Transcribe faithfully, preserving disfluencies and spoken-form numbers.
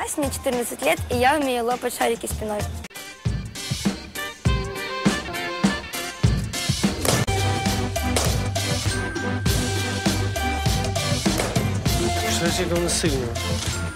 Мне четырнадцать лет, и я умею лопать шарики спиной. Щось як вони сильні.